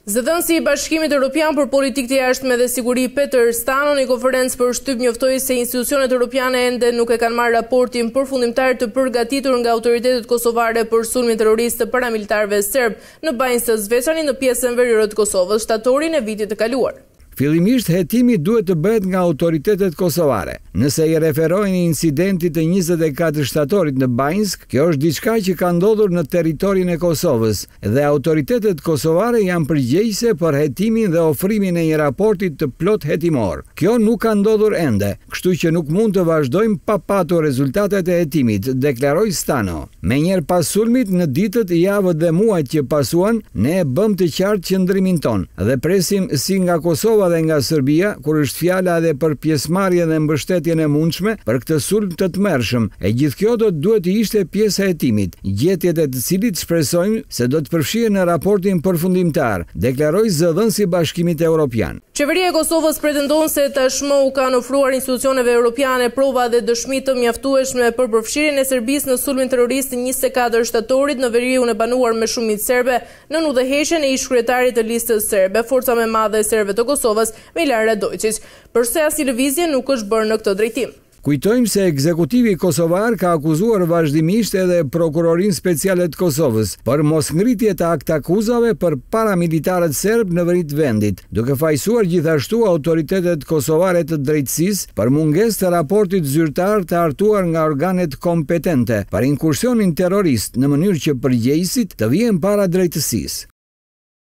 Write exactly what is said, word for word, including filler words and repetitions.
Zëdhënësi i Bashkimit Evropian për Politikë të Jashtme dhe Siguri Peter Stano në konferencë për shtyp njoftoi se institucionet europiane ende nuk e kanë marrë raportin përfundimtar të përgatitur nga autoritetet kosovare për sulmin terrorist të paramilitarëve serb në bajnës së Zvečani në pjesën veriore të Kosovës shtatorin e vitit të kaluar. Fillimisht hetimi duhet të bëhet nga autoritetet kosovare. Nëse i referojnë incidentit të njëzet e katër shtatorit në Bajnsk, kjo është diçka që ka ndodhur në territorin e Kosovës dhe autoritetet kosovare janë përgjegjëse për hetimin dhe ofrimin e një raporti të plot hetimor. Kjo nuk ka ndodhur ende, kështu që nuk mund të vazhdojmë pa patur rezultatet e hetimit, deklaroi Stano. Menjëherë pas sulmit në ditët, javët dhe muajt që pasuan, ne e bëm të qartë qëndrimin ton dhe presim si nga Kosova dhe nga Serbia, kur është fjala edhe për pjesëmarrjen dhe mbështetjen e mundshme për këtë sulm të tmerrshëm. E gjithë kjo do të duhet të ishte pjesë e hetimit, gjetjet e të cilit shpresojmë se do të përfshihen në raportin përfundimtar, deklaroi zëdhënësi i Bashkimit Evropian. Qeveria e Kosovës pretendon se tashmë u kanë ofruar institucioneve europiane prova dhe dëshmi të mjaftueshme për përfshirjen e Serbisë në sulmin terrorist njëzet e katër shtatorit në veriun e banuar me shumicë serbe në udhëheqjen e ish-kryetarit të listës serbe, forca më e madhe e serbëve të Kosovës, Milan Radojčić, përse asnjë lëvizje nuk është bërë në këtë drejtim. Kujtojmë se ekzekutivi kosovar ka akuzuar vazhdimisht edhe prokurorinë speciale të Kosovës për mosngritje të akt akuzave për paramilitarët serb në veri të vendit, duke fajsuar gjithashtu autoritetet kosovare të drejtësisë për mungesë të raportit zyrtar të hartuar nga organet kompetente për inkursionin terrorist në mënyrë që përgjegjësit të vijnë para drejtësisë.